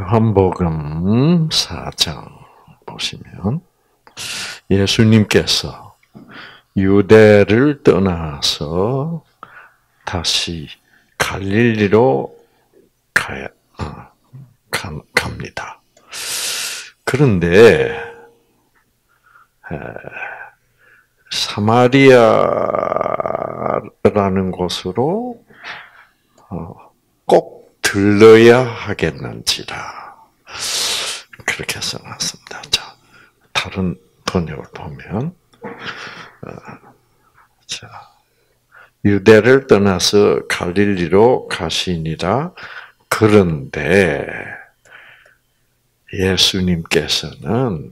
요한복음 4장 보시면 예수님께서 유대를 떠나서 다시 갈릴리로 갑니다. 그런데 사마리아라는 곳으로 꼭 들러야 하겠는지라 그렇게 써놨습니다. 자, 다른 번역을 보면 자, 유대를 떠나서 갈릴리로 가시니라. 그런데 예수님께서는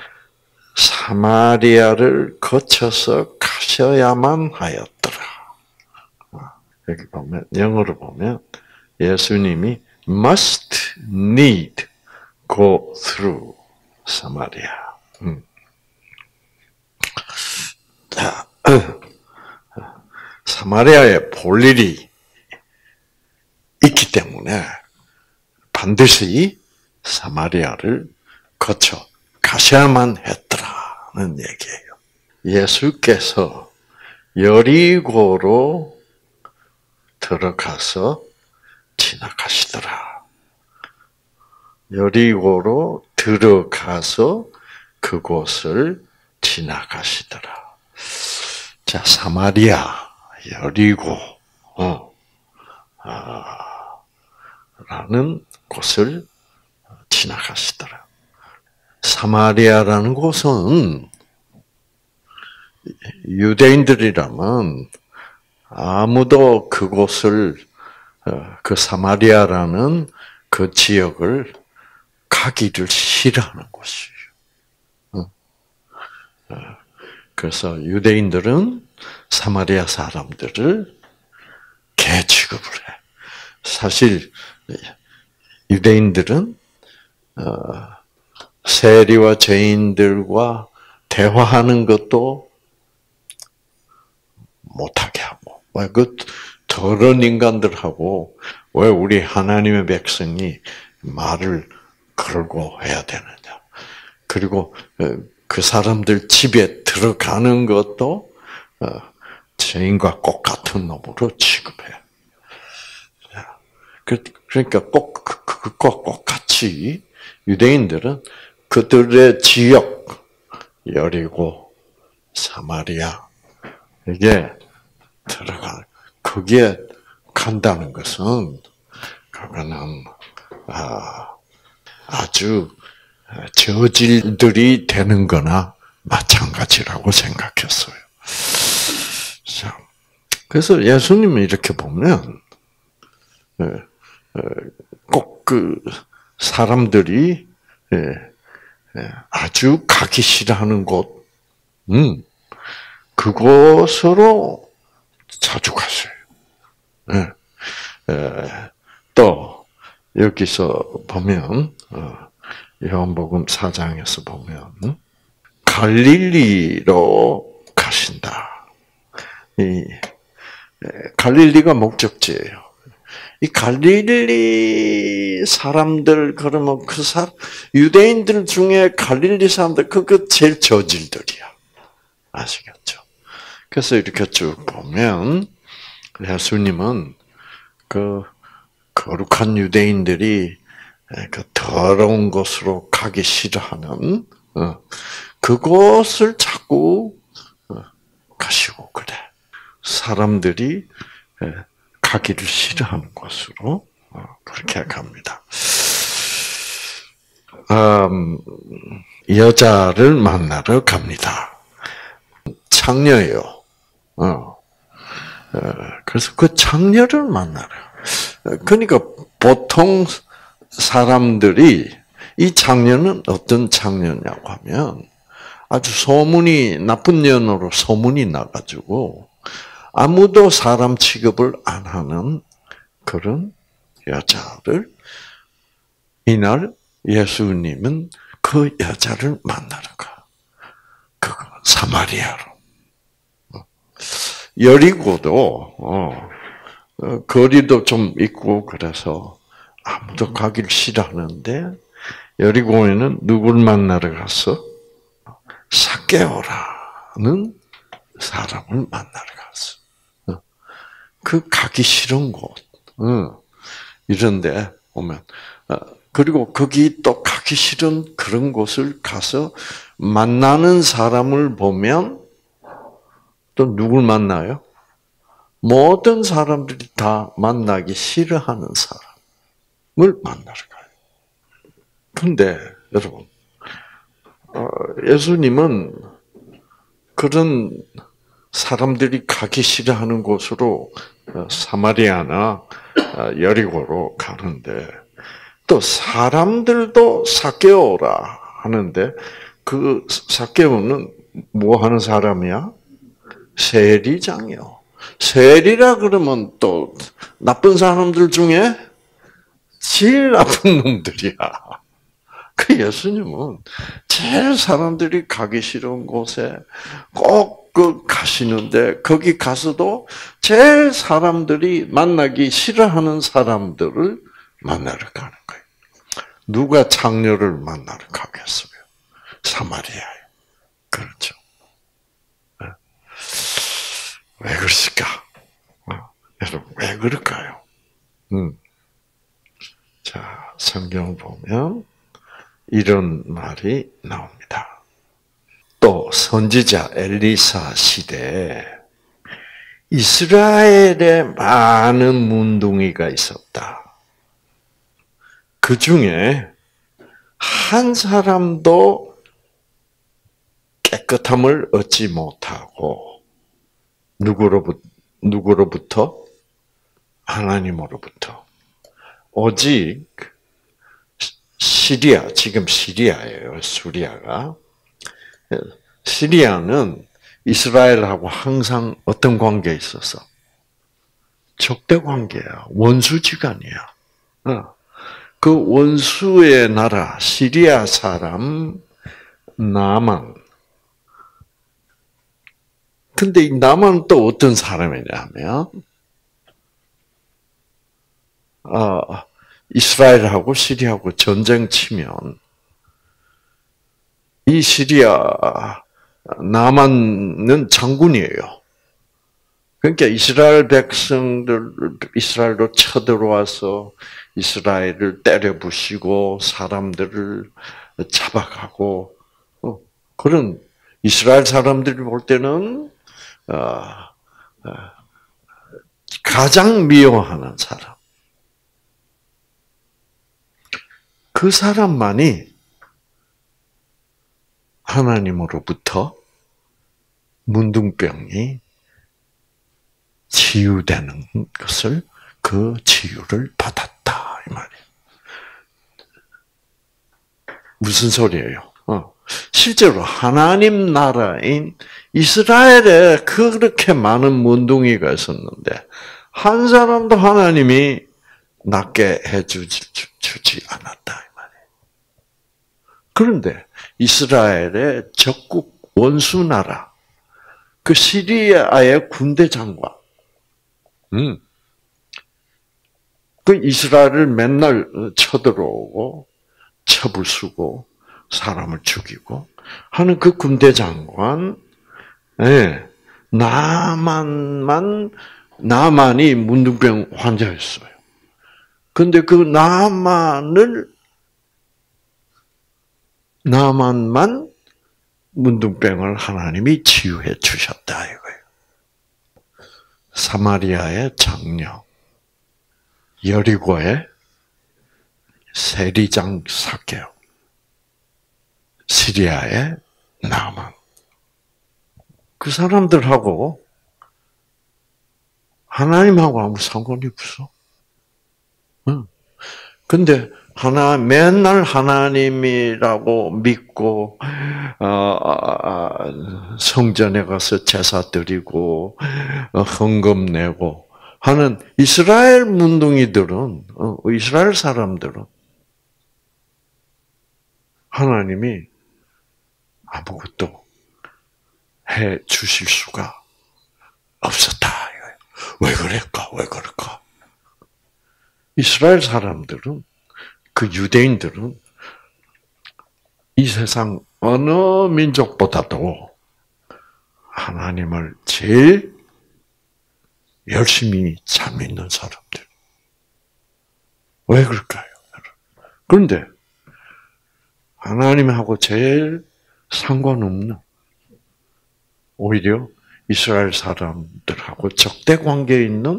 사마리아를 거쳐서 가셔야만 하였더라. 여기 보면 영어로 보면 예수님이 must need go through Samaria. 자, 사마리아에 볼 일이 있기 때문에 반드시 사마리아를 거쳐 가셔야만 했더라는 얘기예요. 예수께서 여리고로 들어가서 지나가시더라. 여리고로 들어가서 그곳을 지나가시더라. 자, 사마리아, 여리고, 라는 곳을 지나가시더라. 사마리아라는 곳은 유대인들이라면 아무도 그곳을, 그 사마리아라는 그 지역을 가기를 싫어하는 곳이에요. 그래서 유대인들은 사마리아 사람들을 개 취급을 해. 사실 유대인들은 세리와 죄인들과 대화하는 것도 못하게 하고, 그 더러운 인간들하고 왜 우리 하나님의 백성이 말을 걸고 해야 되느냐. 그리고 그 사람들 집에 들어가는 것도 죄인과 꼭 같은 놈으로 취급해. 그러니까 그것과 꼭 같이 유대인들은 그들의 지역, 여리고, 사마리아, 이게 거기에 간다는 것은, 그거는, 아주 저질들이 되는 거나 마찬가지라고 생각했어요. 자, 그래서 예수님이 이렇게 보면, 꼭 그 사람들이 아주 가기 싫어하는 곳, 그곳으로 자주 가세요. 또 여기서 보면 요한복음 4장에서 보면 갈릴리로 가신다. 이 갈릴리가 목적지예요. 이 갈릴리 사람들 그러면 유대인들 중에 갈릴리 사람들 그거 제일 저질들이야. 아시겠죠? 그래서 이렇게 쭉 보면 예수님은 그 거룩한 유대인들이 그 더러운 곳으로 가기 싫어하는 그곳을 자꾸 가시고 그래. 사람들이 가기를 싫어하는 곳으로 그렇게 갑니다. 여자를 만나러 갑니다. 창녀예요. 그래서 그 창녀를 만나러. 그러니까 보통 사람들이 이 창녀는 어떤 창녀냐고 하면 아주 나쁜 년으로 소문이 나가지고 아무도 사람 취급을 안 하는 그런 여자를 이날 예수님은 그 여자를 만나러 가. 그거 사마리아로. 여리고도 거리도 좀 있고 그래서 아무도 가기를 싫어하는데 여리고에는 누굴 만나러 갔어? 삭개오라는 사람을 만나러 갔어. 그 가기 싫은 곳, 이런데 오면 그리고 거기 또 가기 싫은 그런 곳을 가서 만나는 사람을 보면 또 누굴 만나요? 모든 사람들이 다 만나기 싫어하는 사람을 만나러 가요. 근데 여러분, 예수님은 그런 사람들이 가기 싫어하는 곳으로 사마리아나 여리고로 가는데 또 사람들도 삭개오라 하는데 그 삭개오는 뭐 하는 사람이야? 세리장이요. 세리라 그러면 또 나쁜 사람들 중에 제일 나쁜 놈들이야. 그 예수님은 제일 사람들이 가기 싫은 곳에 꼭 가시는데 거기 가서도 제일 사람들이 만나기 싫어하는 사람들을 만나러 가는 거예요. 누가 장녀를 만나러 가겠어요? 사마리아에. 그렇죠. 왜 그러실까? 여러분, 왜 그럴까요? 자, 성경을 보면 이런 말이 나옵니다. 또 선지자 엘리사 시대에 이스라엘에 많은 문둥이가 있었다. 그 중에 한 사람도 깨끗함을 얻지 못하고 누구로부터? 하나님으로부터. 오직 시리아, 지금 시리아예요. 수리아가. 시리아는 이스라엘하고 항상 어떤 관계에 있어서? 적대 관계야. 원수지간이야. 그 원수의 나라, 시리아 사람, 나만. 근데 이 나만 또 어떤 사람이냐면, 이스라엘하고 시리아하고 전쟁 치면, 이 시리아, 나만은 장군이에요. 그러니까 이스라엘 백성들, 이스라엘로 쳐들어와서 이스라엘을 때려 부시고 사람들을 잡아가고, 그런 이스라엘 사람들이 볼 때는, 가장 미워하는 사람. 그 사람만이 하나님으로부터 문둥병이 치유되는 것을, 그 치유를 받았다. 이 말이에요. 무슨 소리예요? 실제로 하나님 나라인 이스라엘에 그렇게 많은 문둥이가 있었는데 한 사람도 하나님이 낫게 해주지 않았다. 이 말이에요. 그런데 이스라엘의 적국 원수 나라, 그 시리아의 군대 장관, 그 이스라엘을 맨날 쳐들어오고 쳐부수고 사람을 죽이고 하는 그 군대 장관, 나만이 문둥병 환자였어요. 근데 그 나만만 문둥병을 하나님이 치유해 주셨다 이거예요. 사마리아의 장녀, 여리고의 세리장 삭개오, 시리아의 나만. 그 사람들하고 하나님하고 아무 상관이 없어. 근데 맨날 하나님이라고 믿고 성전에 가서 제사 드리고 헌금 내고 하는 이스라엘 문둥이들은, 이스라엘 사람들은 하나님이 아무것도 해 주실 수가 없었다. 왜 그럴까? 이스라엘 사람들은, 그 유대인들은 이 세상 어느 민족보다도 하나님을 제일 열심히 잘 믿는 사람들. 왜 그럴까요? 그런데 하나님하고 제일 상관없는, 오히려 이스라엘 사람들하고 적대 관계에 있는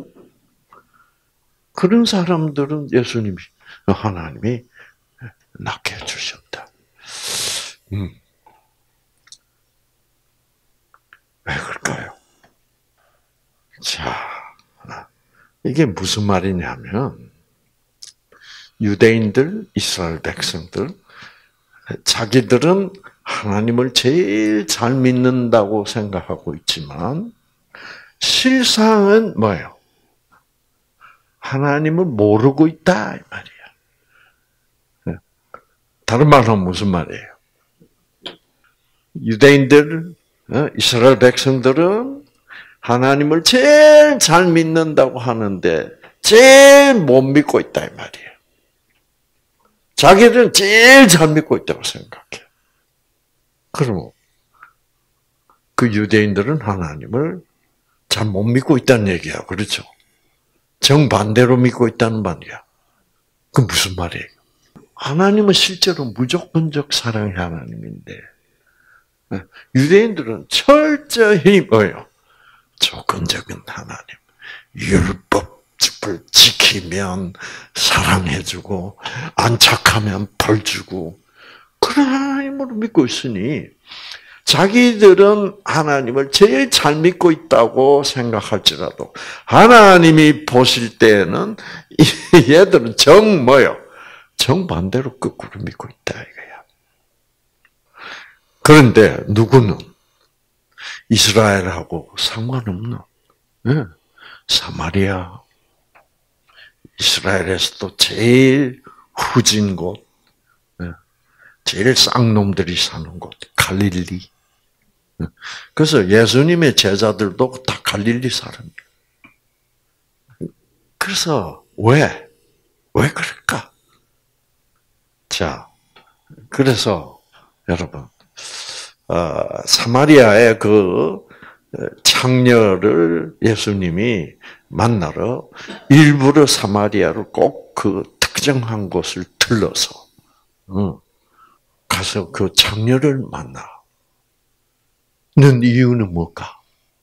그런 사람들은 예수님이, 하나님이 낫게 해주셨다. 왜 그럴까요? 자, 이게 무슨 말이냐면, 유대인들, 이스라엘 백성들, 자기들은 하나님을 제일 잘 믿는다고 생각하고 있지만, 실상은 뭐예요? 하나님을 모르고 있다, 이 말이야. 다른 말로 하면 무슨 말이에요? 유대인들, 이스라엘 백성들은 하나님을 제일 잘 믿는다고 하는데, 제일 못 믿고 있다, 이 말이에요. 자기들은 제일 잘 믿고 있다고 생각해. 그럼 그 유대인들은 하나님을 잘 못 믿고 있다는 얘기야. 그렇죠? 정반대로 믿고 있다는 말이야. 그 무슨 말이에요? 하나님은 실제로 무조건적 사랑의 하나님인데, 유대인들은 철저히 뭐예요? 조건적인 하나님. 율법을 지키면 사랑해주고, 안 착하면 벌 주고, 그런 하나님으로 믿고 있으니, 자기들은 하나님을 제일 잘 믿고 있다고 생각할지라도, 하나님이 보실 때는 얘들은 뭐요? 정반대로 거꾸로 믿고 있다, 이거야. 그런데 누구는 이스라엘하고 상관없는, 사마리아, 이스라엘에서도 제일 후진 곳, 제일 쌍놈들이 사는 곳, 갈릴리. 그래서 예수님의 제자들도 다 갈릴리 사람이에요. 그래서 왜 그럴까? 자, 그래서 여러분, 사마리아의 그 창녀를 예수님이 만나러 일부러 사마리아를 꼭 그 특정한 곳을 들러서 가서 그 창녀를 만나는 이유는 뭘까?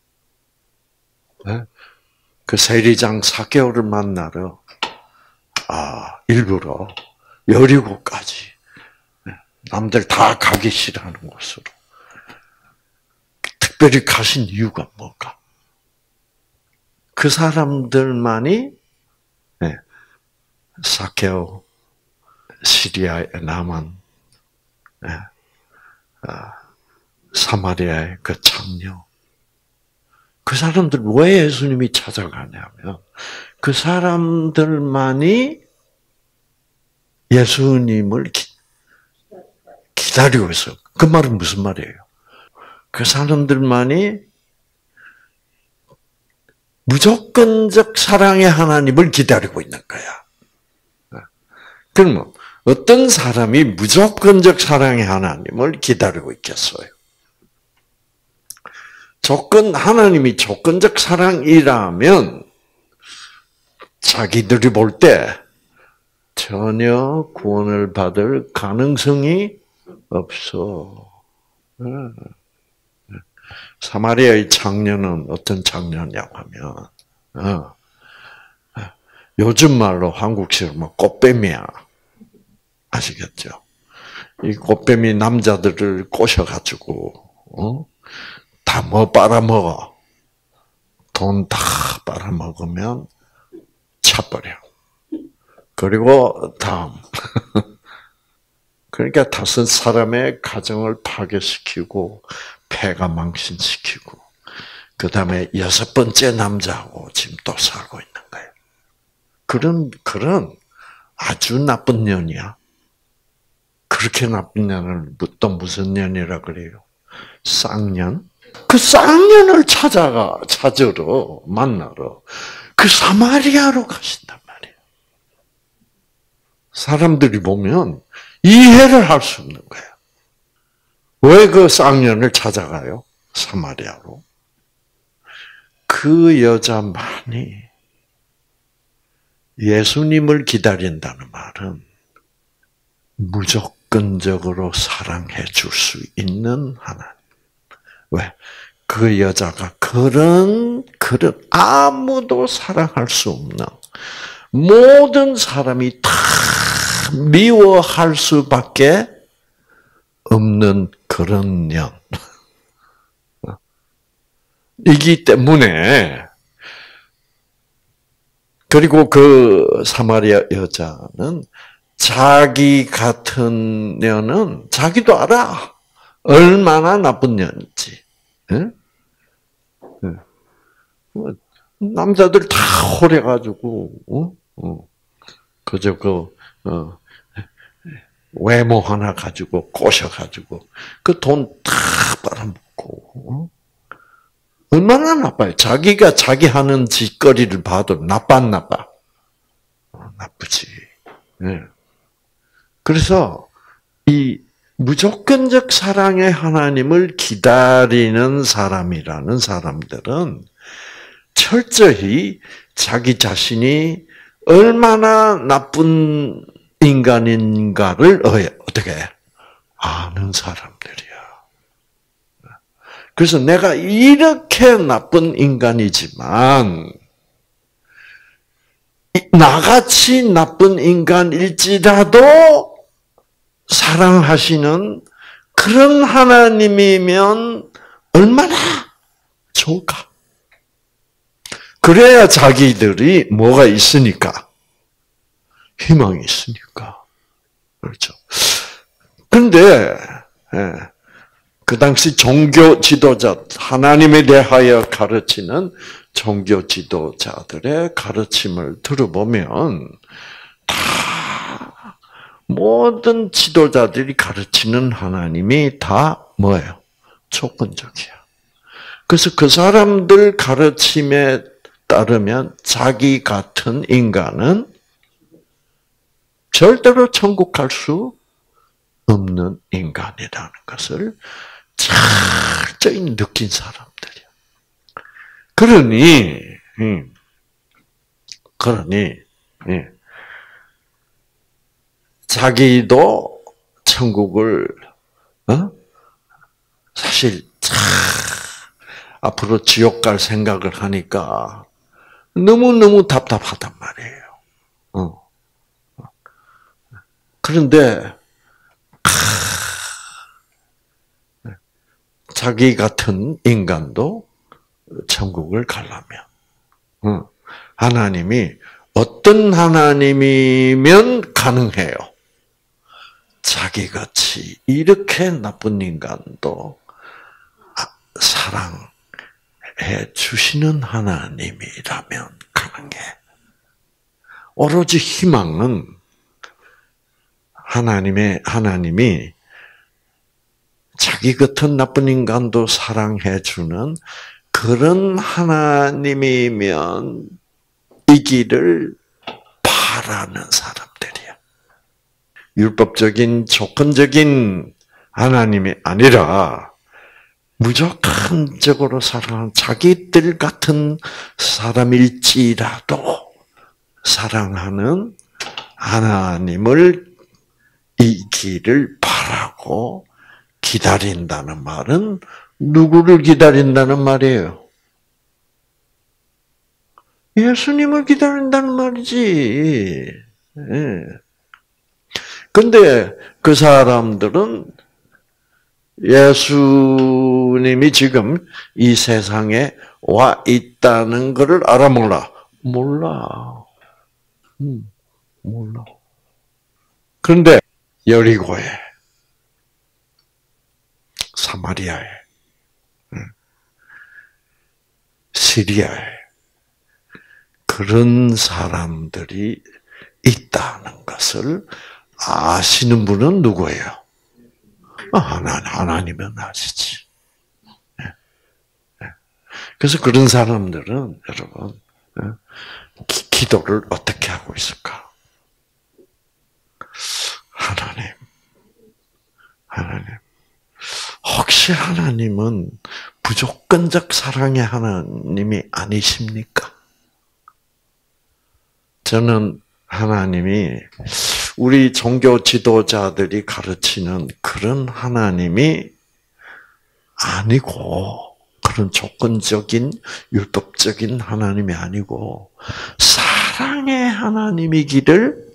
그 세리장 사개오를 만나러 일부러 여리고까지, 남들 다 가기 싫어하는 곳으로 특별히 가신 이유가 뭘까? 그 사람들만이 사케오, 시리아의 나만, 사마리아의 그 창녀, 그 사람들 왜 예수님이 찾아가냐면, 그 사람들만이 예수님을 기다리고 있어요. 그 말은 무슨 말이에요? 그 사람들만이 무조건적 사랑의 하나님을 기다리고 있는 거야. 그러면 어떤 사람이 무조건적 사랑의 하나님을 기다리고 있겠어요? 하나님이 조건적 사랑이라면 자기들이 볼 때 전혀 구원을 받을 가능성이 없어. 사마리아의 창녀는 어떤 창녀냐고 하면, 요즘 말로 한국식으로 뭐 꽃뱀이야. 아시겠죠? 이 꽃뱀이 남자들을 꼬셔가지고, 다 빨아먹어. 돈 다 빨아먹으면 차버려. 그리고 다음. 그러니까 다섯 사람의 가정을 파괴시키고, 폐가 망신시키고, 그 다음에 여섯 번째 남자하고 지금 또 살고 있는 거예요. 그런 아주 나쁜 년이야. 그렇게 나쁜 년을 또 무슨 년이라 그래요? 쌍년? 그 쌍년을 찾으러, 만나러, 그 사마리아로 가신단 말이에요. 사람들이 보면 이해를 할 수 없는 거예요. 왜 그 쌍년을 찾아가요? 사마리아로. 그 여자만이 예수님을 기다린다는 말은 무조건적으로 사랑해 줄 수 있는 하나님. 왜? 그 여자가 그런 아무도 사랑할 수 없는 모든 사람이 다 미워할 수밖에 없는 그런 년. 이기 때문에 그리고 그 사마리아 여자는 자기 같은 년은 자기도 알아. 얼마나 나쁜 년인지. 남자들 다 홀해가지고, 그저 외모 하나 가지고 꼬셔가지고, 그 돈 다 빨아먹고, 얼마나 나빠요. 자기가 자기 하는 짓거리를 봐도 나빠, 안 나빠? 나쁘지. 그래서 이 무조건적 사랑의 하나님을 기다리는 사람이라는 사람들은 철저히 자기 자신이 얼마나 나쁜 인간인가를 어떻게 아는 사람들이야. 그래서 내가 이렇게 나쁜 인간이지만 나같이 나쁜 인간일지라도 사랑하시는 그런 하나님이면 얼마나 좋을까? 그래야 자기들이 뭐가 있으니까. 희망이 있으니까. 그렇죠. 그런데, 그 당시 종교 지도자, 하나님에 대하여 가르치는 종교 지도자들의 가르침을 들어보면, 다, 모든 지도자들이 가르치는 하나님이 다 뭐예요? 조건적이야. 그래서 그 사람들 가르침에 따르면 자기 같은 인간은 절대로 천국 갈 수 없는 인간이라는 것을 철저히 느낀 사람들이야. 그러니 자기도 천국을 사실 앞으로 지옥 갈 생각을 하니까 너무너무 답답하단 말이에요. 그런데 자기 같은 인간도 천국을 가려면 하나님이 어떤 하나님이면 가능해요? 자기같이 이렇게 나쁜 인간도 사랑해 주시는 하나님이라면 가능해. 오로지 희망은 하나님이 자기 같은 나쁜 인간도 사랑해 주는 그런 하나님이면 이기를 바라는 사람들이야. 율법적인 조건적인 하나님이 아니라 무조건적으로 사랑하는 자기들 같은 사람일지라도 사랑하는 하나님을 이 길을 바라고 기다린다는 말은 누구를 기다린다는 말이에요? 예수님을 기다린다는 말이지. 근데 그 사람들은 예수님이 지금 이 세상에 와 있다는 것을 알아 몰라? 몰라. 몰라. 그런데 여리고에, 사마리아에, 시리아에 그런 사람들이 있다는 것을 아시는 분은 누구예요? 하나님은 아시지. 그래서 그런 사람들은 여러분 기도를 어떻게 하고 있을까? 하나님. 혹시 하나님은 무조건적 사랑의 하나님이 아니십니까? 저는 하나님이 우리 종교 지도자들이 가르치는 그런 하나님이 아니고, 그런 조건적인 율법적인 하나님이 아니고 사랑의 하나님이기를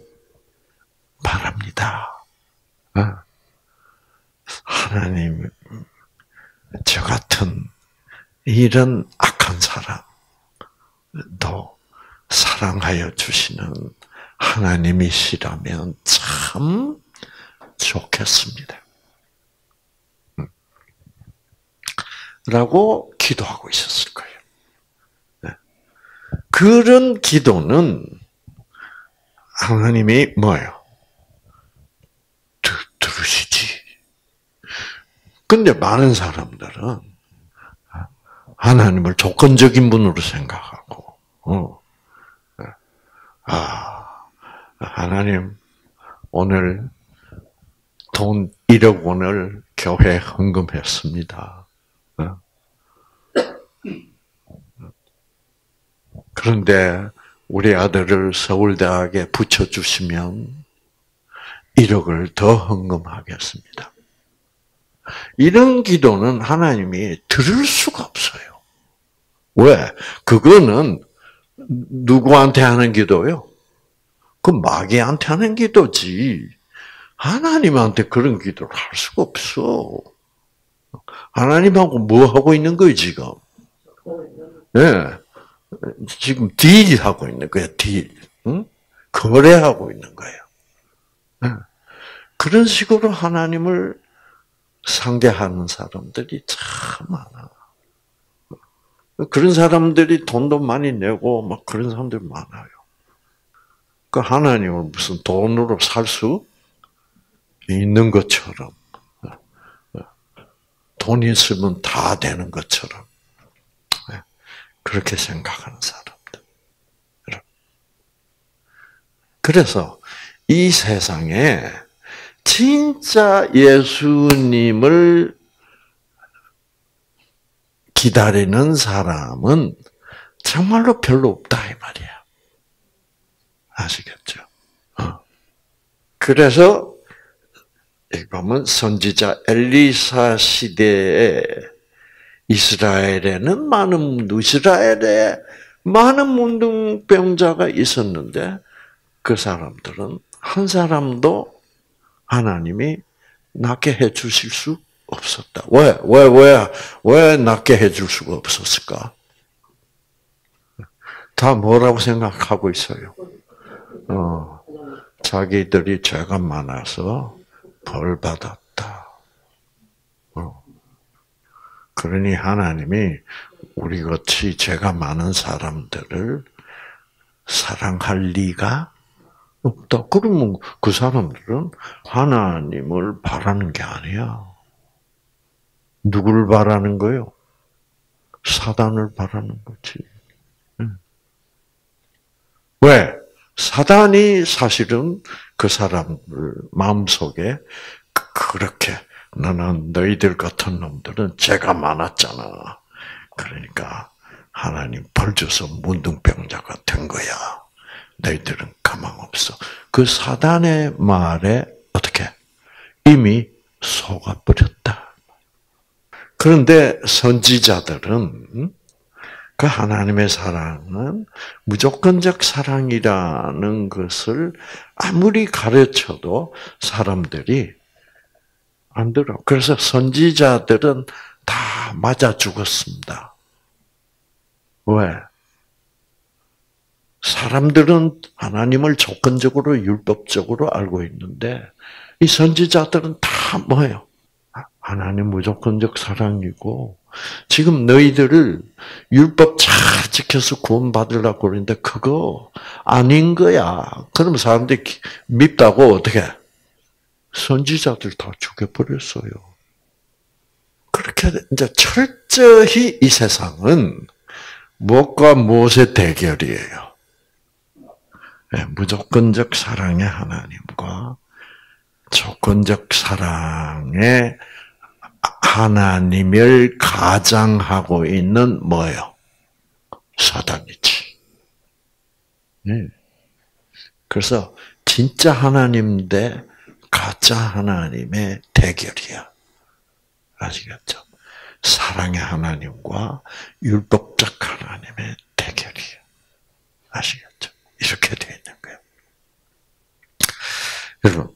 바랍니다. 하나님, 저 같은 이런 악한 사람도 사랑하여 주시는 하나님이시라면 참 좋겠습니다. 라고 기도하고 있었을 거예요. 그런 기도는 하나님이 뭐예요? 들으시지. 근데 많은 사람들은 하나님을 조건적인 분으로 생각하고, 하나님, 오늘 돈 1억 원을 교회에 헌금했습니다. 그런데 우리 아들을 서울대학에 붙여주시면 1억을 더 헌금하겠습니다. 이런 기도는 하나님이 들을 수가 없어요. 왜? 그거는 누구한테 하는 기도요? 그 마귀한테 하는 기도지. 하나님한테 그런 기도를 할 수가 없어. 하나님하고 뭐 하고 있는 거예요, 지금? 네. 지금 딜하고 있는 거예요, 딜. 응? 거래하고 있는 거예요. 네. 그런 식으로 하나님을 상대하는 사람들이 참 많아. 그런 사람들이 돈도 많이 내고 막 그런 사람들이 많아요. 그 하나님을 무슨 돈으로 살 수 있는 것처럼, 돈 있으면 다 되는 것처럼 그렇게 생각하는 사람들. 그래서 이 세상에 진짜 예수님을 기다리는 사람은 정말로 별로 없다 이 말이야. 아시겠죠? 그래서 보면 선지자 엘리사 시대에 이스라엘에 많은 문둥병자가 있었는데 그 사람들은 한 사람도 하나님이 낫게 해주실 수 없었다. 왜 낫게 해줄 수가 없었을까? 다 뭐라고 생각하고 있어요? 자기들이 죄가 많아서 벌 받았다. 그러니 하나님이 우리 같이 죄가 많은 사람들을 사랑할 리가 없다. 그러면 그 사람들은 하나님을 바라는 게 아니야. 누구를 바라는 거요? 사단을 바라는 거지. 왜? 사단이 사실은 그 사람을 마음속에 그렇게 너는 너희들 같은 놈들은 죄가 많았잖아. 그러니까 하나님 벌 줘서 문둥병자가 된 거야. 너희들은 가망 없어. 그 사단의 말에 어떻게 이미 속아버렸다. 그런데 선지자들은 그 하나님의 사랑은 무조건적 사랑이라는 것을 아무리 가르쳐도 사람들이 안 들어. 그래서 선지자들은 다 맞아 죽었습니다. 왜? 사람들은 하나님을 조건적으로 율법적으로 알고 있는데 이 선지자들은 다 뭐예요? 하나님 무조건적 사랑이고 지금 너희들을 율법 잘 지켜서 구원받으려고 그러는데 그거 아닌 거야. 그럼 사람들이 밉다고 어떻게 선지자들 다 죽여버렸어요. 그렇게 이제 철저히 이 세상은 무엇과 무엇의 대결이에요. 무조건적 사랑의 하나님과 조건적 사랑에 하나님을 가장하고 있는 뭐예요? 사단이지. 네. 그래서 진짜 하나님 대 가짜 하나님의 대결이야. 아시겠죠? 사랑의 하나님과 율법적 하나님의 대결이야. 아시겠죠? 이렇게 되어 있는 거예요. 여러분,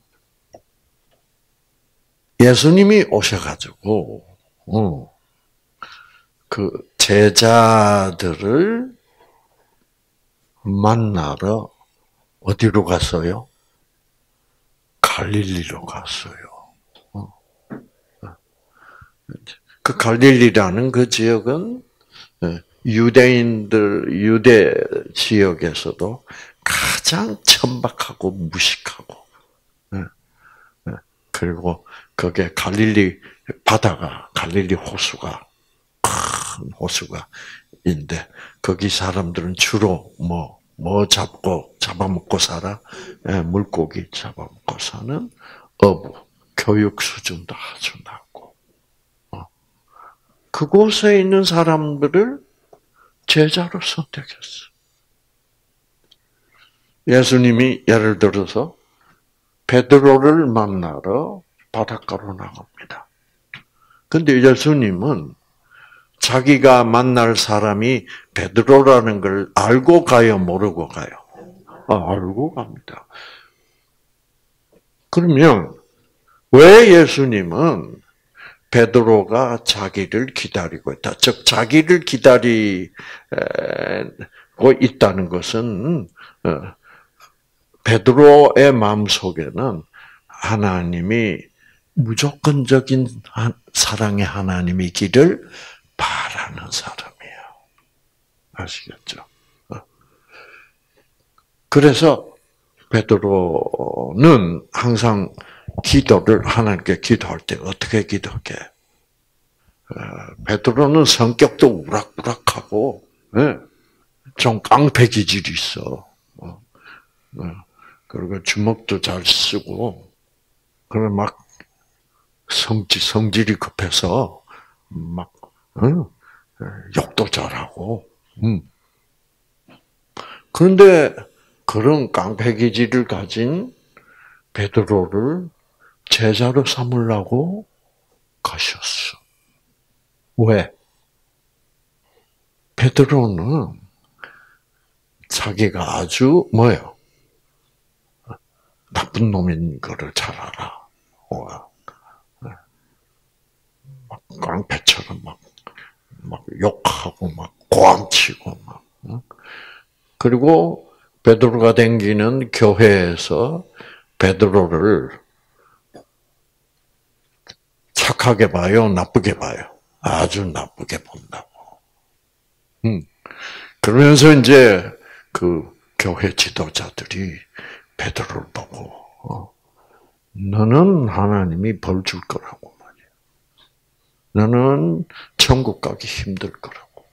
예수님이 오셔가지고, 그 제자들을 만나러 어디로 갔어요? 갈릴리로 갔어요. 그 갈릴리라는 그 지역은 유대 지역에서도 가장 천박하고 무식하고, 그리고 거기에 갈릴리 바다가, 갈릴리 호수가, 큰 호수가 있는데, 거기 사람들은 주로 뭐 잡아먹고 살아? 물고기 잡아먹고 사는 어부, 교육 수준도 아주 낮고. 그곳에 있는 사람들을 제자로 선택했어. 예수님이 예를 들어서 베드로를 만나러 바닷가로 나갑니다. 근데 예수님은 자기가 만날 사람이 베드로라는 걸 알고 가요, 모르고 가요? 알고 갑니다. 그러면 왜 예수님은 베드로가 자기를 기다리고 있다. 즉 자기를 기다리고 있다는 것은 베드로의 마음속에는 하나님이 무조건적인 사랑의 하나님이기를 바라는 사람이에요. 아시겠죠? 그래서 베드로는 항상 기도를 하나님께 기도할 때 어떻게 기도해? 베드로는 성격도 우락부락하고 좀 깡패 기질이 있어. 그리고 주먹도 잘 쓰고, 그래 막 성질이 급해서 막 욕도 잘하고. 그런데 그런 깡패 기질을 가진 베드로를 제자로 삼으려고 가셨어. 왜? 베드로는 자기가 아주 뭐예요? 나쁜 놈인 거를 잘 알아. 막 깡패처럼 막 욕하고 막 고함치고 막. 그리고 베드로가 다니는 교회에서 베드로를 착하게 봐요, 나쁘게 봐요? 아주 나쁘게 본다고. 그러면서 이제 그 교회 지도자들이 베드로를 보고, 너는 하나님이 벌 줄 거라고 말이야. 너는 천국 가기 힘들 거라고.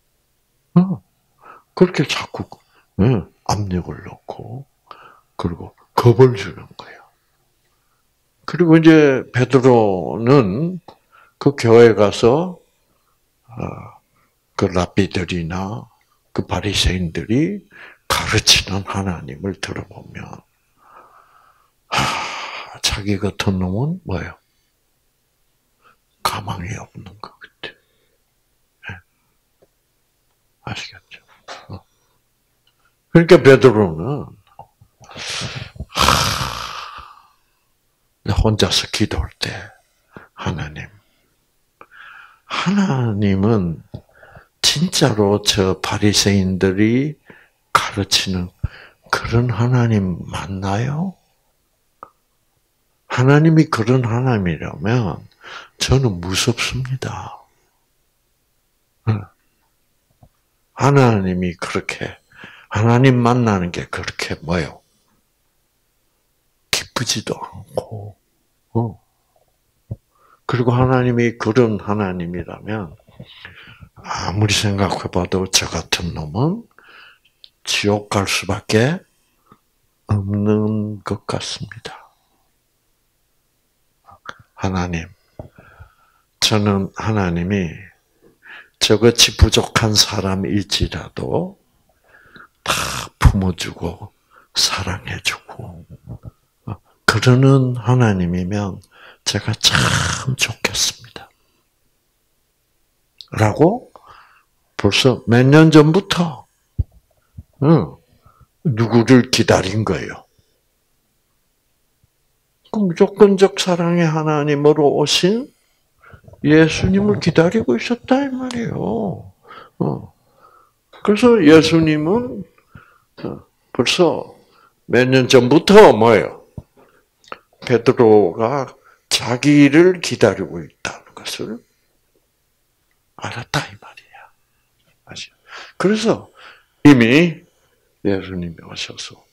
그렇게 자꾸 압력을 넣고, 그리고 겁을 주는 거야. 그리고 이제 베드로는 그 교회 가서 그 랍비들이나 그 바리새인들이 가르치는 하나님을 들어보면 자기 같은 놈은 뭐예요? 가망이 없는 것 같아. 아시겠죠? 그러니까 베드로는 혼자서 기도할 때 하나님은 진짜로 저 바리새인들이 가르치는 그런 하나님 맞나요? 하나님이 그런 하나님이라면 저는 무섭습니다. 하나님이 그렇게 하나님 만나는 게 그렇게 뭐요? 기쁘지도 않고, 그리고 하나님이 그런 하나님이라면 아무리 생각해봐도 저 같은 놈은 지옥 갈 수밖에 없는 것 같습니다. 하나님, 저는 하나님이 저같이 부족한 사람일지라도 다 품어주고 사랑해주고 그러는 하나님이면 제가 참 좋겠습니다. 라고 벌써 몇 년 전부터 누구를 기다린 거예요. 그 무조건적 사랑의 하나님으로 오신 예수님을 기다리고 있었다 이 말이에요. 그래서 예수님은 벌써 몇 년 전부터 뭐예요? 베드로가 자기를 기다리고 있다는 것을 알았다 이 말이야. 그래서 이미 예수님이 오셔서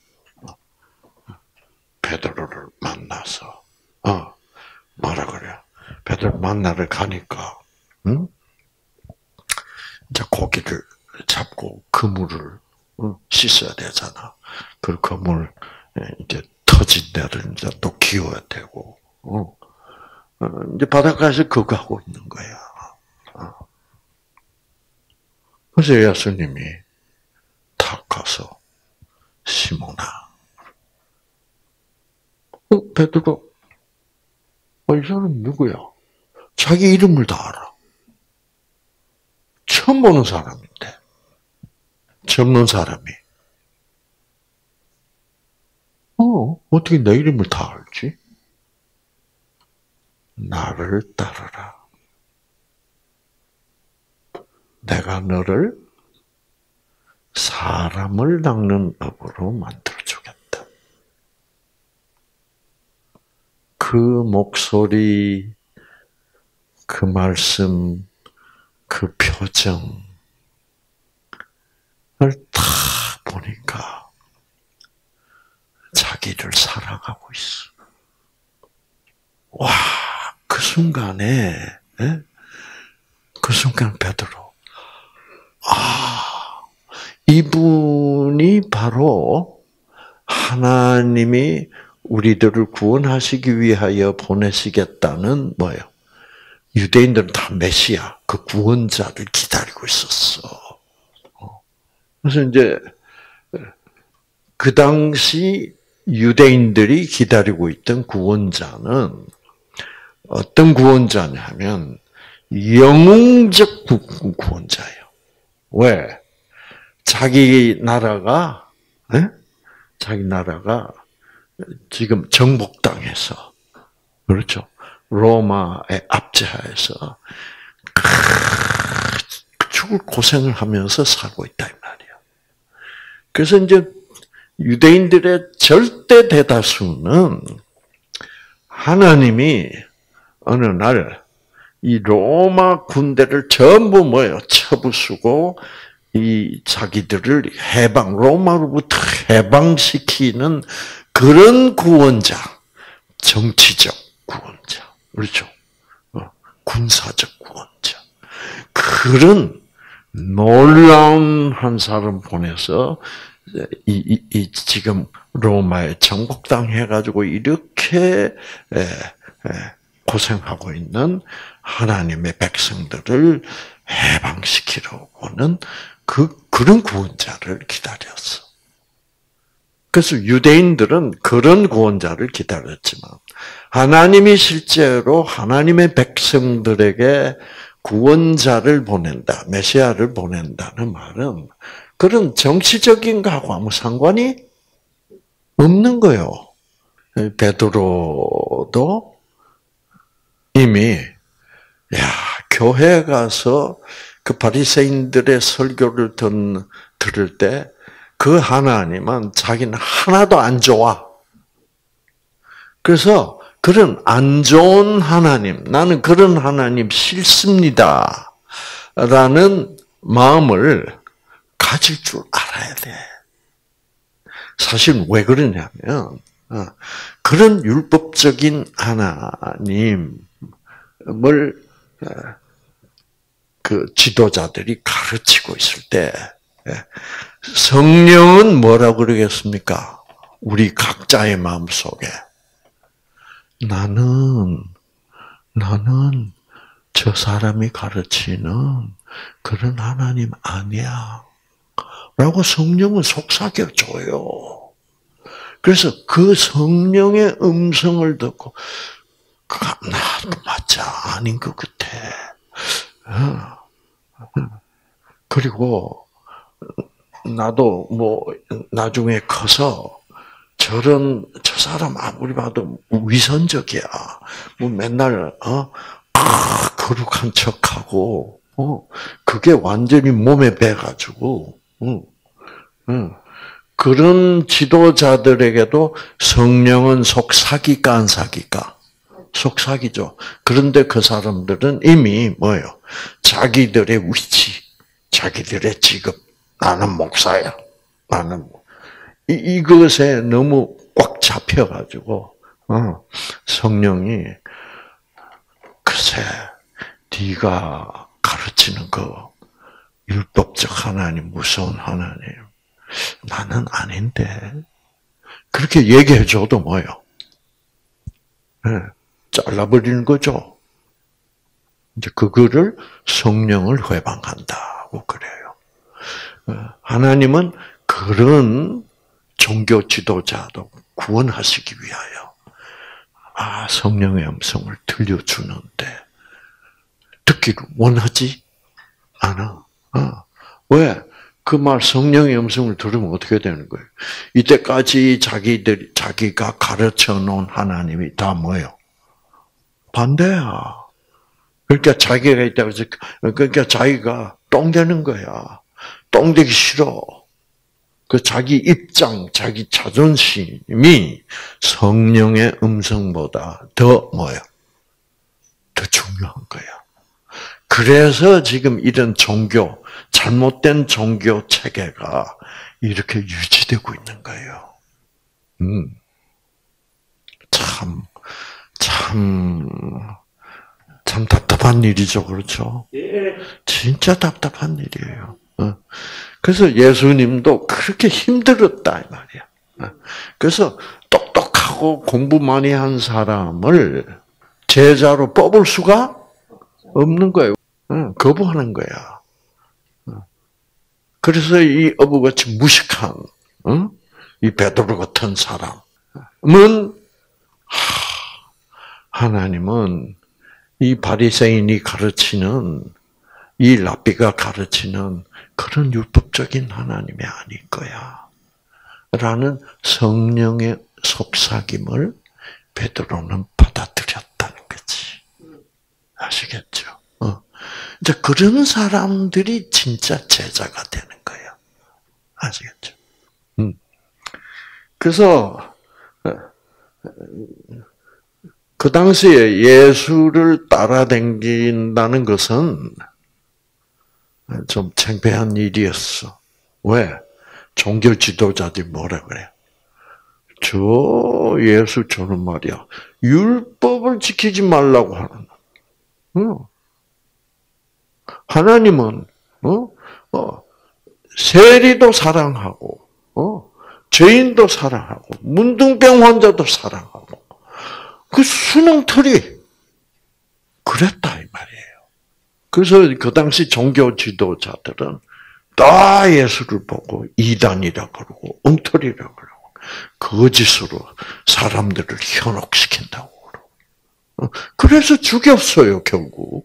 베드로를 만나서 뭐라 그래요? 베드로 만나러 가니까 이제 고기를 잡고 그물을 씻어야 되잖아. 그 그물 이제 터진 데를 이제 또 기워야 되고 이제 바닷가에서 그거 하고 있는 거야. 그래서 예수님이 탁 가서 시몬아, 베드로, 이 사람 누구야? 자기 이름을 다 알아. 처음 보는 사람인데, 젊은 사람이. 어떻게 내 이름을 다 알지? 나를 따르라. 내가 너를 사람을 낚는 업으로 만들어주겠다. 그 목소리, 그 말씀, 그 표정을 다 보니까 자기를 사랑하고 있어. 와, 그 순간에, 그 순간 베드로, 이분이 바로 하나님이 우리들을 구원하시기 위하여 보내시겠다는 뭐예요? 유대인들은 다 메시아, 그 구원자를 기다리고 있었어. 그래서 이제 그 당시 유대인들이 기다리고 있던 구원자는 어떤 구원자냐면 영웅적 구원자예요. 왜? 자기 나라가 지금 정복당해서, 그렇죠? 로마의 압제하에서 죽을 고생을 하면서 살고 있다 이 말이야. 그래서 이제 유대인들의 절대 대다수는 하나님이 어느 날 이 로마 군대를 전부 쳐부수고 이 자기들을 로마로부터 해방시키는 그런 구원자, 정치적 구원자, 그렇죠? 군사적 구원자. 그런 놀라운 한 사람 보내서 지금 로마에 정복당해가지고 이렇게 고생하고 있는 하나님의 백성들을 해방시키려고는 그런 구원자를 기다렸어. 그래서 유대인들은 그런 구원자를 기다렸지만 하나님이 실제로 하나님의 백성들에게 구원자를 보낸다, 메시아를 보낸다는 말은 그런 정치적인 거하고 아무 상관이 없는 거예요. 베드로도 이미 교회 가서 그 바리새인들의 설교를 들을 때 그 하나님은 자기는 하나도 안 좋아. 그래서 그런 안 좋은 하나님, 나는 그런 하나님 싫습니다. 라는 마음을 가질 줄 알아야 돼. 사실 왜 그러냐면 그런 율법적인 하나님을 그 지도자들이 가르치고 있을 때 성령은 뭐라고 그러겠습니까? 우리 각자의 마음속에 나는 나는 저 사람이 가르치는 그런 하나님 아니야. 라고 성령은 속삭여줘요. 그래서 그 성령의 음성을 듣고, 나도 맞아. 아닌 것 같아. 그리고, 나도 나중에 커서 저 사람 아무리 봐도 위선적이야. 맨날, 거룩한 척하고, 그게 완전히 몸에 배가지고, 그런 지도자들에게도 성령은 속삭일까 안 사기까? 속삭이죠. 그런데 그 사람들은 이미 뭐예요? 자기들의 위치, 자기들의 직업, 나는 목사야. 나는 이것에 너무 꽉 잡혀가지고 성령이 글쎄 네가 가르치는 거 율법적 하나님, 무서운 하나님, 나는 아닌데 그렇게 얘기해줘도 뭐요? 네, 잘라버리는 거죠. 이제 그거를 성령을 회방한다고 그래요. 하나님은 그런 종교 지도자도 구원하시기 위하여 성령의 음성을 들려주는데 듣기를 원하지 않아. 왜? 그 말 성령의 음성을 들으면 어떻게 되는 거예요? 이때까지 자기가 가르쳐 놓은 하나님이 다 뭐예요? 반대야. 그러니까 자기가 있다고 해서 그러니까 자기가 똥 되는 거야. 똥 되기 싫어. 그 자기 입장, 자기 자존심이 성령의 음성보다 더 뭐예요? 더 중요한 거야. 그래서 지금 이런 잘못된 종교 체계가 이렇게 유지되고 있는 거예요. 참 답답한 일이죠, 그렇죠? 진짜 답답한 일이에요. 그래서 예수님도 그렇게 힘들었다 이 말이야. 그래서 똑똑하고 공부 많이 한 사람을 제자로 뽑을 수가 없는 거예요. 거부하는 거야. 그래서 이 어부같이 무식한 이 베드로 같은 사람은 하나님은 이 바리새인이 가르치는 이 랍비가 가르치는 그런 율법적인 하나님이 아닐 거야. 라는 성령의 속삭임을 베드로는 받아들였다는 거지. 아시겠죠? 이제 그런 사람들이 진짜 제자가 되는 거예요. 아시겠죠? 그래서 그 당시에 예수를 따라다닌다는 것은 좀 창피한 일이었어. 왜? 종교 지도자들이 뭐라 그래? 저 예수 저는 말이야. 율법을 지키지 말라고 하는. 하나님은 세리도 사랑하고, 죄인도 사랑하고, 문둥병 환자도 사랑하고, 그 순응틀이 그랬다 이 말이에요. 그래서 그 당시 종교 지도자들은 다 예수를 보고 이단이라 그러고 엉터리라 그러고 거짓으로 사람들을 현혹시킨다고 그러고 그래서 죽였어요 결국.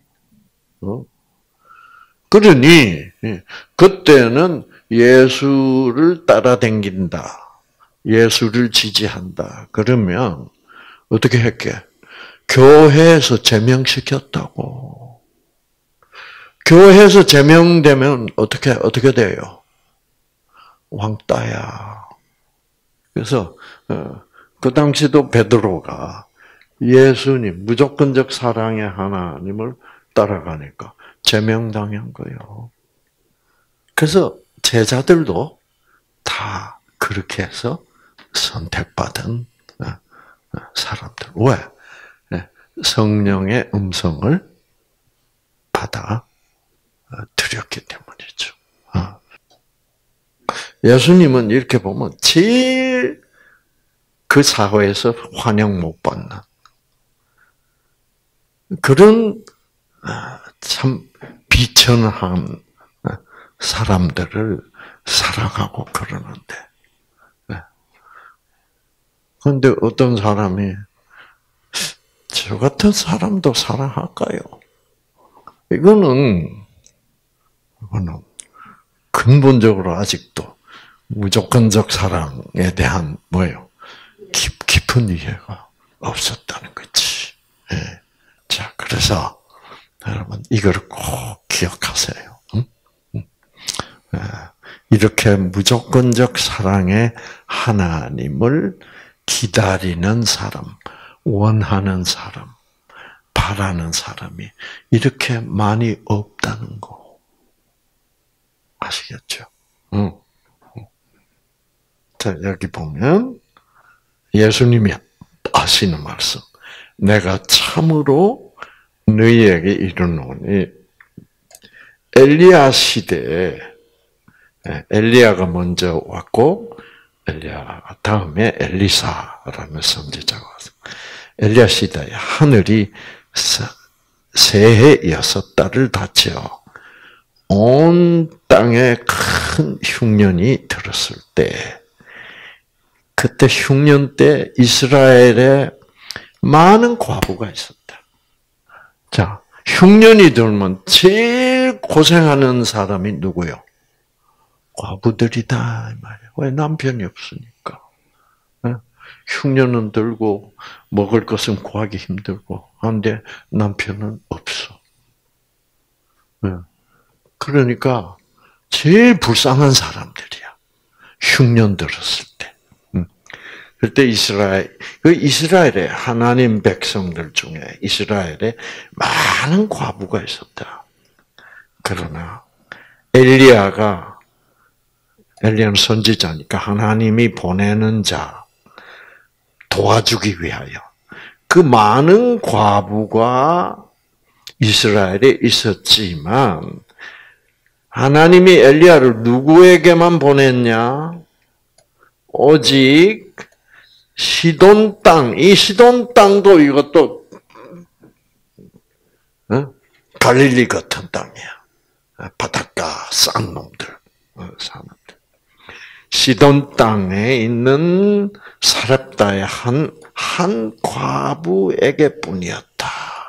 그러니 그때는 예수를 따라다닌다, 예수를 지지한다. 그러면 어떻게 했게? 교회에서 제명시켰다고. 교회에서 제명되면 어떻게 돼요? 왕따야. 그래서 그 당시도 베드로가 예수님 무조건적 사랑의 하나님을 따라가니까 제명당한 거예요. 그래서 제자들도 다 그렇게 해서 선택받은 사람들. 왜? 성령의 음성을 받아 드렸기 때문이죠. 예수님은 이렇게 보면 제일 그 사회에서 환영 못 받는 그런 참 비천한 사람들을 살아가고 그러는데, 그런데 어떤 사람이 저 같은 사람도 사랑할까요? 이거는 근본적으로 아직도 무조건적 사랑에 대한 뭐예요? 깊은 이해가 없었다는 거지. 예. 자, 그래서 여러분 이걸 꼭 기억하세요. 예. 이렇게 무조건적 사랑의 하나님을 기다리는 사람, 원하는 사람, 바라는 사람이 이렇게 많이 없다는 거 아시겠죠? 자, 여기 보면 예수님이 하시는 말씀. 내가 참으로 너희에게 이르노니 엘리야 시대에 엘리야가 먼저 왔고 엘리야 다음에 엘리사라는 선지자가 왔어. 엘리야 시대에 하늘이 새해 6달을 닫혀 온 땅에 큰 흉년이 들었을 때, 그때 흉년 때 이스라엘에 많은 과부가 있었다. 자, 흉년이 들면 제일 고생하는 사람이 누구요? 과부들이다 이 말이에요. 왜? 남편이 없으니까. 흉년은 들고 먹을 것은 구하기 힘들고 한데 남편은 없어. 그러니까 제일 불쌍한 사람들이야. 흉년 들었을 때. 그때 이스라엘의 하나님 백성들 중에 이스라엘에 많은 과부가 있었다. 그러나 엘리야는 선지자니까 하나님이 보내는 자 도와주기 위하여 그 많은 과부가 이스라엘에 있었지만 하나님이 엘리야를 누구에게만 보냈냐? 오직 시돈 땅, 이 시돈 땅도 이것도 갈릴리 같은 땅이야. 바닷가 싼 놈들, 사람들. 시돈 땅에 있는 사렙다의 한 과부에게 뿐이었다.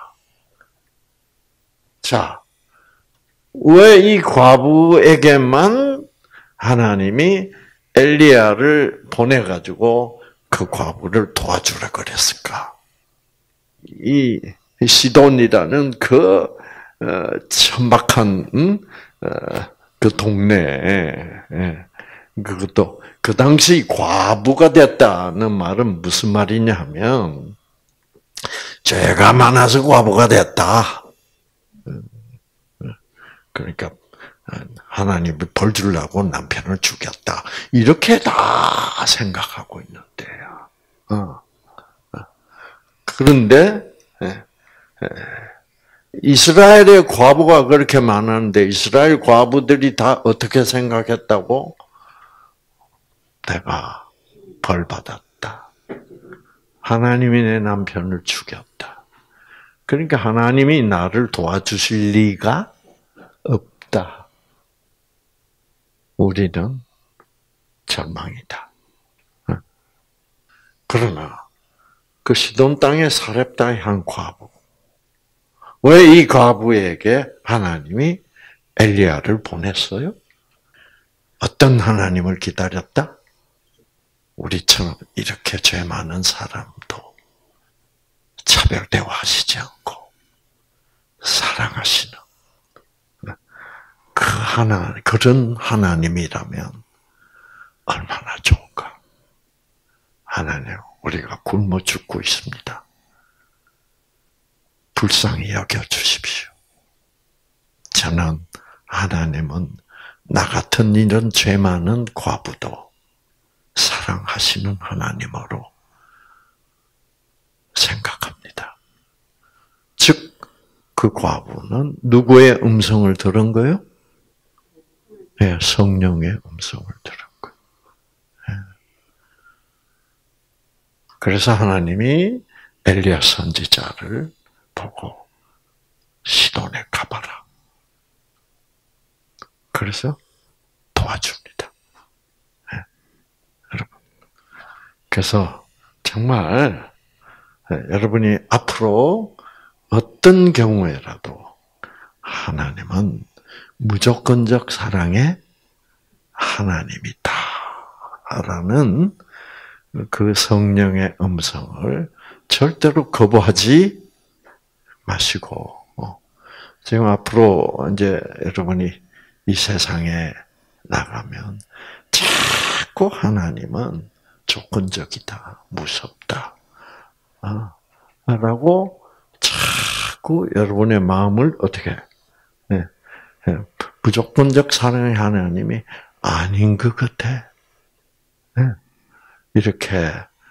자, 왜 이 과부에게만 하나님이 엘리야를 보내가지고 그 과부를 도와주라 그랬을까? 이 시돈이라는 그 천박한 그 동네에 그것도 그 당시 과부가 됐다는 말은 무슨 말이냐 하면 죄가 많아서 과부가 됐다. 그러니까 하나님이 벌 주려고 남편을 죽였다. 이렇게 다 생각하고 있는데요. 그런데 이스라엘의 과부가 그렇게 많았는데 이스라엘 과부들이 다 어떻게 생각했다고? 내가 벌 받았다. 하나님이 내 남편을 죽였다. 그러니까 하나님이 나를 도와주실 리가 없다. 우리는 절망이다. 그러나 그 시돈 땅의 사렙다의 한 과부. 왜 이 과부에게 하나님이 엘리야를 보냈어요? 어떤 하나님을 기다렸다? 우리처럼 이렇게 죄 많은 사람도 차별 대화하시지 않고 사랑하시는 그런 하나님이라면 얼마나 좋을까? 하나님, 우리가 굶어 죽고 있습니다. 불쌍히 여겨 주십시오. 저는 하나님은 나 같은 이런 죄 많은 과부도 사랑하시는 하나님으로 생각합니다. 즉, 그 과부는 누구의 음성을 들은 거예요? 네, 성령의 음성을 들은 거예요. 네. 그래서 하나님이 엘리야 선지자를 보고 시돈에 가봐라. 그래서 도와줍니다. 네. 여러분. 그래서 정말 여러분이 앞으로 어떤 경우에라도 하나님은 무조건적 사랑의 하나님이다라는 그 성령의 음성을 절대로 거부하지 마시고, 지금 앞으로 이제 여러분이 이 세상에 나가면 자꾸 하나님은 조건적이다, 무섭다, 라고 자꾸 여러분의 마음을 어떻게, 무조건적 사랑의 하나님이 아닌 것 같아. 이렇게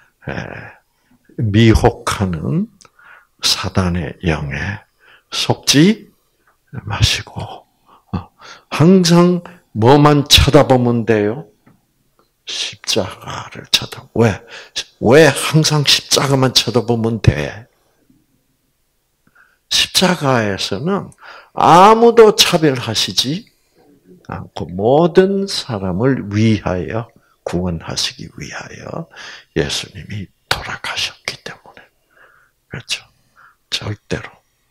미혹하는 사단의 영에 속지 마시고 항상 뭐만 쳐다보면 돼요? 십자가를 쳐다. 왜 항상 십자가만 쳐다보면 돼? 십자가에서는 아무도 차별하시지 않고 모든 사람을 위하여 구원하시기 위하여 예수님이 돌아가셨기 때문에. 그렇죠. 절대로.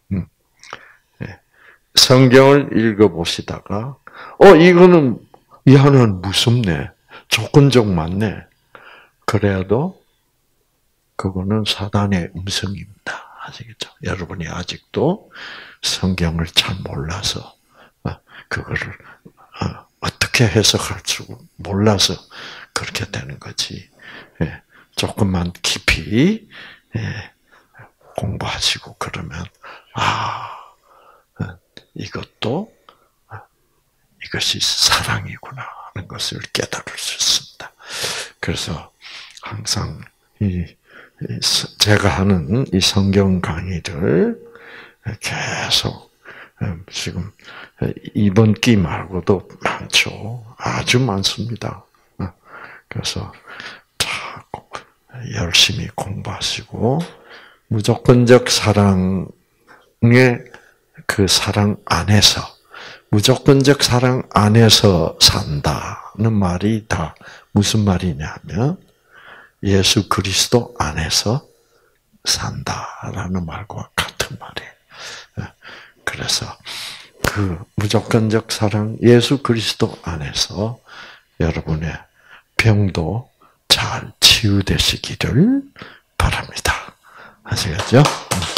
성경을 읽어보시다가, 이거는, 이 하나는 무섭네. 조건적 맞네. 그래도, 그거는 사단의 음성입니다. 아시겠죠? 여러분이 아직도 성경을 잘 몰라서, 그거를, 어떻게 해석할 줄 몰라서 그렇게 되는 거지. 조금만 깊이, 공부하시고 그러면, 이것이 사랑이구나 하는 것을 깨달을 수 있습니다. 그래서 항상 제가 하는 이 성경 강의를 계속 지금 이번 기 말고도 많죠. 아주 많습니다. 그래서 자꾸 열심히 공부하시고 무조건적 사랑의 그 사랑 안에서 무조건적 사랑 안에서 산다는 말이 다 무슨 말이냐면 예수 그리스도 안에서 산다라는 말과 같은 말이에요. 그래서 그 무조건적 사랑 예수 그리스도 안에서 여러분의 병도 잘 치유되시기를 바랍니다. 아시겠죠?